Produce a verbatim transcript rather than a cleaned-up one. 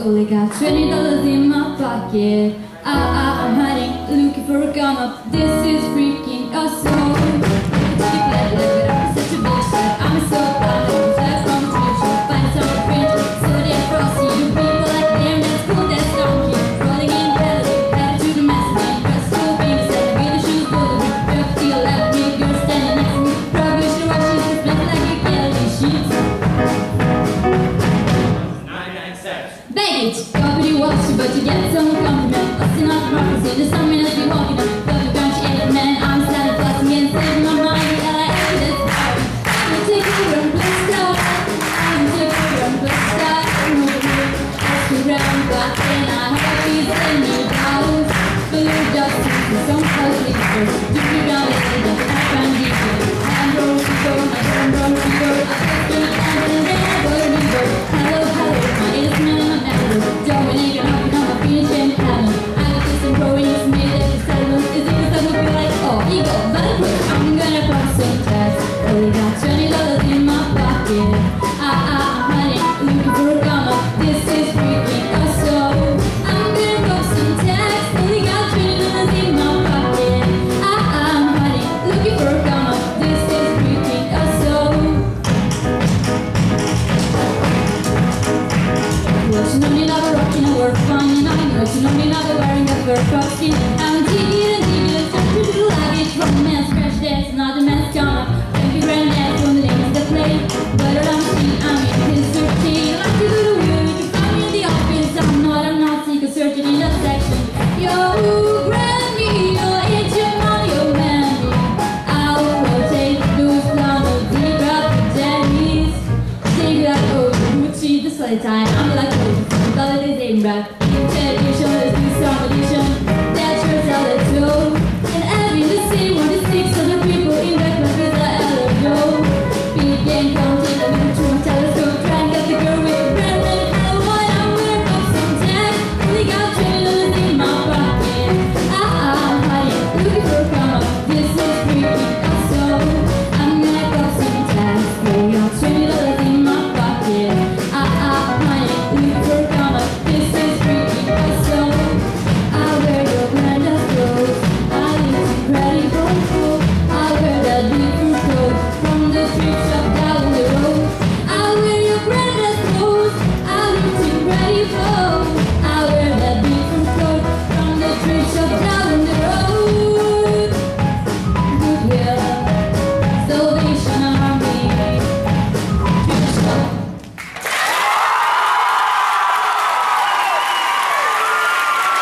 only got twenty dollars in my pocket. Ah, ah, I'm hiding, looking for a come up. This is freaking awesome. Keep that live, I'm such a bitch that I'm so proud. Left from the future, find some fringe. So damn frosty, you people like damn, that's cool, that's donkey. Rolling in reality, attitude and messaging. Dress so big, said be the shoes bully. Drop to your left, me, girl standing next to me. Probably should watch you, just make like a Kennedy sheets. Baggage, company walks you, but you get some compliment. Busting off the markers in the sun minutes we walking up. Love the ground, she ain't man. I'm standing flossing and saving my mind. L A, that's power. I'm gonna take you and put star. I'm gonna take you and put star. I'm over here, ask around, but then I hope he's in me down. Blue dust, some ugly first.